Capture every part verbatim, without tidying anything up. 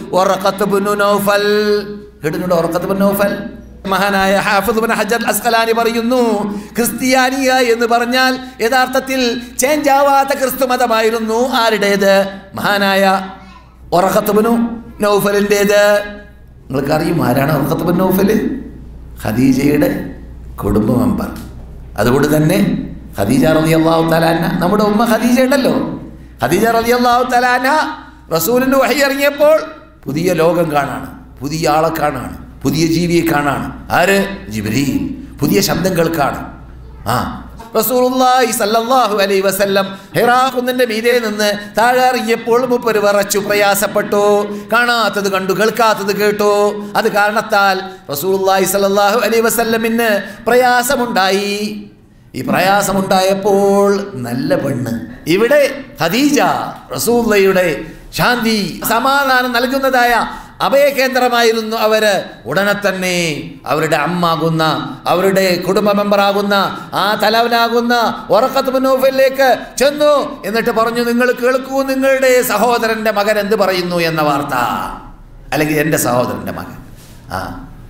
വറഖത്ത് ഇബ്നു നൗഫൽ. കേട്ടിട്ടുണ്ടോ വറഖത്ത് ഇബ്നു നൗഫൽ? മഹാനായ ഹാഫിദ് ഇബ്നു ഹജർ അസ്ഖലാനി പറയുന്നു, ക്രിസ്ത്യാനിയ എന്ന് പറഞ്ഞാൽ യഥാർത്ഥത്തിൽ ചേഞ്ച് ആവാത്ത ക്രിസ്തു മതമായിരുന്നു ആരുടേത്? മഹാനായ വറഖത്ത് ഇബ്നു നൗഫലിൻ്റേത്. നിങ്ങൾക്ക് അറിയും ആരാണ് വറഖത്ത് ഇബ്നു നൗഫൽ? ഖദീജയുടെ കുടുംബ മെമ്പർ. അതുകൊണ്ട് തന്നെ ഖദീജ റളിയല്ലാഹു തആല അൻഹ, നമ്മുടെ ഉമ്മ ഖദീജ ഉണ്ടല്ലോ, ഖദീജ റളിയല്ലാഹു തആല അൻഹ റസൂലിൻ്റെ വഹി ഇറങ്ങിയപ്പോൾ പുതിയ ലോകം കാണാണ്, പുതിയ ആളെ കാണാണ്, പുതിയ ജീവിയെ കാണാണ്. ആര്? ജിബ്രീൽ. പുതിയ ശബ്ദം കേൾക്കാണ്. ആ റസൂലുള്ളാഹി സ്വല്ലല്ലാഹു അലൈഹി വസല്ലം ഹിറാ കുന്നിന്റെ മീതെ നിന്ന് താഴെ ഇറങ്ങിയപ്പോൾ മൂപ്പര് വിറച്ചു, പ്രയാസപ്പെട്ടു. കാണാത്തത് കണ്ടു, കേൾക്കാത്തത് കേട്ടു. അത് കാരണത്താൽ റസൂലുള്ളാഹി സ്വല്ലല്ലാഹു അലൈഹി വസല്ലമിന് പ്രയാസമുണ്ടായി. ഈ പ്രയാസമുണ്ടായപ്പോൾ നല്ല പെണ്ണ് ഇവിടെ ഖദീജ, റസൂലുള്ളാഹിയുടെ ശാന്തി സമാധാനം നൽകുന്നതായ അഭയകേന്ദ്രമായിരുന്നു അവര്. ഉടനെ തന്നെ അവരുടെ അമ്മാകുന്ന, അവരുടെ കുടുംബ മെമ്പറാകുന്ന, ആ തലവനാകുന്ന വറഖത്ത് ഇബ്നു നൗഫലിലേക്ക് ചെന്നു. എന്നിട്ട് പറഞ്ഞു, നിങ്ങൾ കേൾക്കൂ, നിങ്ങളുടെ സഹോദരൻ്റെ മകൻ എന്ത് പറയുന്നു എന്ന വാർത്ത, അല്ലെങ്കിൽ എൻ്റെ സഹോദരൻ്റെ മകൻ ആ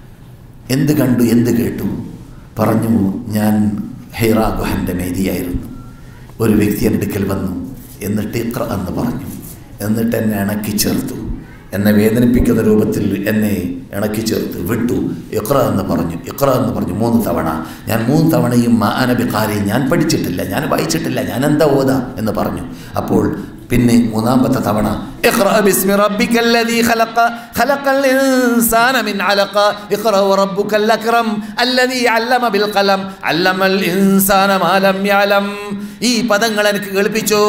എന്ത് കണ്ടു, എന്ത് കേട്ടു? പറഞ്ഞു, ഞാൻ ഹിറാ ഗുഹൻ്റെ മേരിയായിരുന്നു. ഒരു വ്യക്തി എൻ്റെ അടുക്കൽ വന്നു, എന്നിട്ട് ഇഖ്റ എന്ന് പറഞ്ഞു, എന്നിട്ട് എന്നെ ഇണക്കി ചേർത്തു, എന്നെ വേദനിപ്പിക്കുന്ന രൂപത്തിൽ എന്നെ ഇണക്കി ചേർത്ത് വിട്ടു. ഇഖ്റ എന്ന് പറഞ്ഞു, ഇഖ്റ എന്ന് പറഞ്ഞു മൂന്ന് തവണ. ഞാൻ മൂന്ന് തവണയും മാ അന ബിഖാരി, ഞാൻ പഠിച്ചിട്ടില്ല, ഞാൻ വായിച്ചിട്ടില്ല, ഞാൻ എന്താ ഓതാ എന്ന് പറഞ്ഞു. അപ്പോൾ പിന്നെ മൂന്നാമത്തെ തവണ ഇഖ്റ ബിസ്മി റബ്ബിക്കല്ലദീ ഖലഖ ഖലഖൽ ഇൻസാന മിൻ അലഖ ഇഖ്റ വറബ്ബുക്കൽ അക്രം അല്ലദീ അല്ലമ ബിൽ ഖലം അല്ലമൽ ഇൻസാന മാ ലം യഅലം. ഈ പദങ്ങൾ എനിക്ക് കേൾപ്പിച്ചു.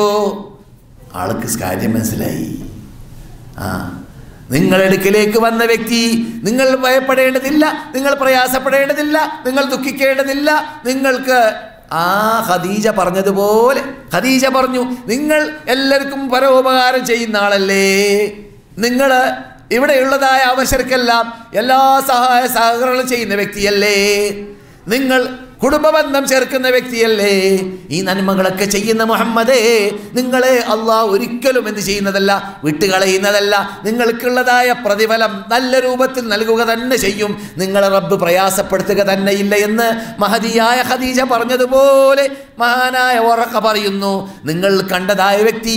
ആൾക്ക് കാര്യം മനസ്സിലായി. ആ നിങ്ങളുടെ അടുക്കിലേക്ക് വന്ന വ്യക്തി, നിങ്ങൾ ഭയപ്പെടേണ്ടതില്ല, നിങ്ങൾ പ്രയാസപ്പെടേണ്ടതില്ല, നിങ്ങൾ ദുഃഖിക്കേണ്ടതില്ല. നിങ്ങൾക്ക് ആ ഖദീജ പറഞ്ഞതുപോലെ, ഖദീജ പറഞ്ഞു, നിങ്ങൾ എല്ലാവർക്കും പരോപകാരം ചെയ്യുന്ന ആളല്ലേ, നിങ്ങൾ ഇവിടെയുള്ളതായ അവസരക്കെല്ലാം എല്ലാ സഹായ സഹകരണം ചെയ്യുന്ന വ്യക്തിയല്ലേ, നിങ്ങൾ കുടുംബബന്ധം ചേർക്കുന്ന വ്യക്തിയല്ലേ, ഈ നന്മകളൊക്കെ ചെയ്യുന്ന മുഹമ്മദേ, നിങ്ങളെ അള്ളാഹ് ഒരിക്കലും എന്ത് ചെയ്യുന്നതല്ല, വിട്ടുകളയുന്നതല്ല. നിങ്ങൾക്കുള്ളതായ പ്രതിഫലം നല്ല രൂപത്തിൽ നൽകുക തന്നെ ചെയ്യും, നിങ്ങളെ റബ്ബ് പ്രയാസപ്പെടുത്തുക തന്നെയില്ല എന്ന് മഹദിയായ ഖദീജ പറഞ്ഞതുപോലെ മഹാനായ വറഖ പറയുന്നു, നിങ്ങൾ കണ്ടതായ വ്യക്തി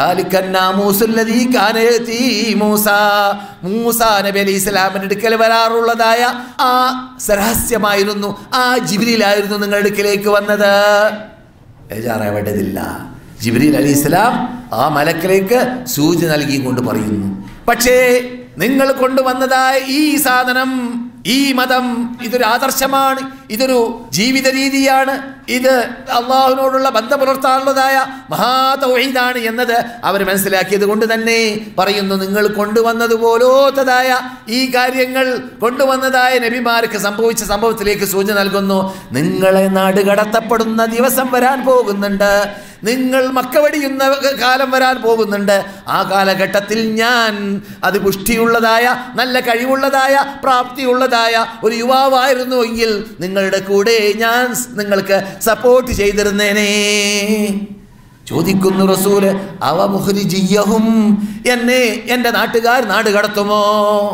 മൂസാ നബി അലൈഹി ഇസ്ലാമിന്റെ അടുക്കൽ വരാറുള്ളതായ ആ രഹസ്യമായിരുന്നു, ആ ജിബ്രീലായിരുന്നു നിങ്ങളുടെ അടുക്കിലേക്ക് വന്നത്. ബേജാറാവേണ്ടതില്ല. ജിബ്രീൽ അലൈഹി ഇസ്ലാം ആ മലക്കിലേക്ക് സൂചന നൽകിക്കൊണ്ട് പറയുന്നു, പക്ഷേ നിങ്ങൾ കൊണ്ടുവന്നതായ ഈ സാധനം, ഈ മതം, ഇതൊരു ആദർശമാണ്, ഇതൊരു ജീവിത രീതിയാണ്, ഇത് അള്ളാഹുവിനോടുള്ള ബന്ധം പുലർത്താനുള്ളതായ മഹാ തൗഹീദാണ് എന്നത് അവർ മനസ്സിലാക്കിയത് കൊണ്ട് തന്നെ പറയുന്നു, നിങ്ങൾ കൊണ്ടുവന്നതുപോലത്തതായ ഈ കാര്യങ്ങൾ കൊണ്ടുവന്നതായ നബിമാർക്ക് സംഭവിച്ച സംഭവത്തിലേക്ക് സൂചന നൽകുന്നു. നിങ്ങളെ നാട് കടത്തപ്പെടുന്ന ദിവസം വരാൻ പോകുന്നുണ്ട്, നിങ്ങൾ മക്ക വെടിയുന്ന കാലം വരാൻ പോകുന്നുണ്ട്. ആ കാലഘട്ടത്തിൽ ഞാൻ അത് പുഷ്ടിയുള്ളതായ, നല്ല കഴിവുള്ളതായ, പ്രാപ്തിയുള്ളതായ ഒരു യുവാവായിരുന്നു എങ്കിൽ നിങ്ങളുടെ കൂടെ ഞാൻ നിങ്ങൾക്ക് സപ്പോർട്ട് ചെയ്തിരുന്നേനെ. ചോദിക്കുന്നു റസൂല്, അവ മുഖ്രിജിയഹും, എന്നെ എൻ്റെ നാട്ടുകാർ നാട് കടത്തുമോ?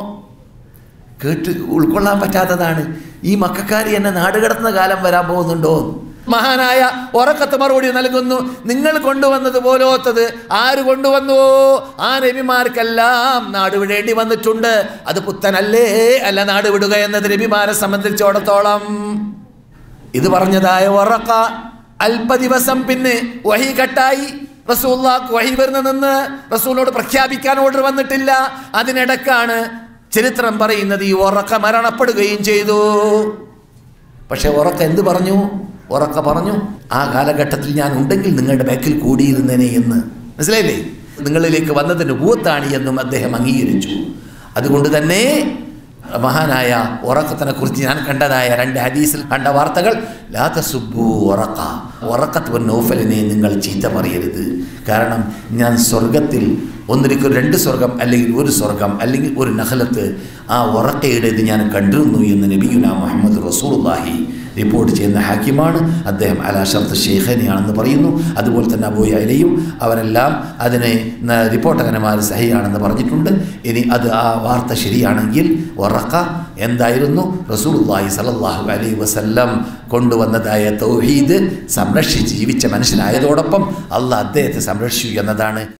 കേട്ട് ഉൾക്കൊള്ളാൻ പറ്റാത്തതാണ്. ഈ മക്കാരി എന്നെ നാട് കടത്തുന്ന കാലം വരാൻ പോകുന്നുണ്ടോ? മഹാനായ വറഖത്ത് മറുപടി നൽകുന്നു, നിങ്ങൾ കൊണ്ടുവന്നതുപോലത്തത് ആര് കൊണ്ടുവന്നുവോ ആ നബിമാർക്കെല്ലാം നാട് വിടേണ്ടി വന്നിട്ടുണ്ട്. അത് പുത്തനല്ലേ അല്ല നാട് വിടുക എന്നത് നബിമാരെ സംബന്ധിച്ചിടത്തോളം. ഇത് പറഞ്ഞതായ വറഖ അല്പ ദിവസം പിന്നെ വഹി കട്ടായി. റസൂലുള്ളാഹിക്ക് വഹി വരുന്ന നിന്ന് റസൂലിനോട് പ്രഖ്യാപിക്കാൻ ഓർഡർ വന്നിട്ടില്ല. അതിനിടക്കാണ് ചരിത്രം പറയുന്നത് ഈ വറഖ മരണപ്പെടുകയും ചെയ്തു. പക്ഷെ വറഖ എന്ത് പറഞ്ഞു? വറഖ പറഞ്ഞു, ആ കാലഘട്ടത്തിൽ ഞാൻ ഉണ്ടെങ്കിൽ നിങ്ങളുടെ ബാക്കിൽ കൂടിയിരുന്നേനെ എന്ന്. മനസ്സിലായില്ലേ? നിങ്ങളിലേക്ക് വന്നത് നുബുവത്താണ് എന്നും അദ്ദേഹം അംഗീകരിച്ചു. അതുകൊണ്ട് തന്നെ മഹാനായ വറഖത്തിനെ കുറിച്ച് ഞാൻ കണ്ടതായ രണ്ട് ഹദീസിൽ കണ്ട വാർത്തകൾ, ലാ തസുബ്ബു വറഖ, വറഖത്ത് ഇബ്നു നൗഫലിനെ നിങ്ങൾ ചീത്ത പറയരുത്. കാരണം ഞാൻ സ്വർഗത്തിൽ ഒന്നിരിക്കും രണ്ട് സ്വർഗം, അല്ലെങ്കിൽ ഒരു സ്വർഗം, അല്ലെങ്കിൽ ഒരു നഖലത്ത് ആ വറഖയുടേത് ഞാൻ കണ്ടിരുന്നു എന്ന് നബിയുനാ മുഹമ്മദ് റസൂലുള്ളാഹി റിപ്പോർട്ട് ചെയ്യുന്ന ഹാക്കിമാണ്. അദ്ദേഹം അലാ ഷർത്ത് ഷെയ്ഖനിയാണെന്ന് പറയുന്നു. അതുപോലെ തന്നെ അബൂ യഅലയും അവരെല്ലാം അതിനെ റിപ്പോർട്ടകന്മാർ സഹിയാണെന്ന് പറഞ്ഞിട്ടുണ്ട്. ഇനി അത് ആ വാർത്ത ശരിയാണെങ്കിൽ വറഖ എന്തായിരുന്നു? റസൂലുള്ളാഹി സ്വല്ലല്ലാഹു അലൈഹി വസല്ലം കൊണ്ടുവന്നതായ തൗഹീദ് സംരക്ഷിച്ച് ജീവിച്ച മനുഷ്യനായതോടൊപ്പം അള്ളാഹ് അദ്ദേഹത്തെ സംരക്ഷിച്ചു എന്നതാണ്.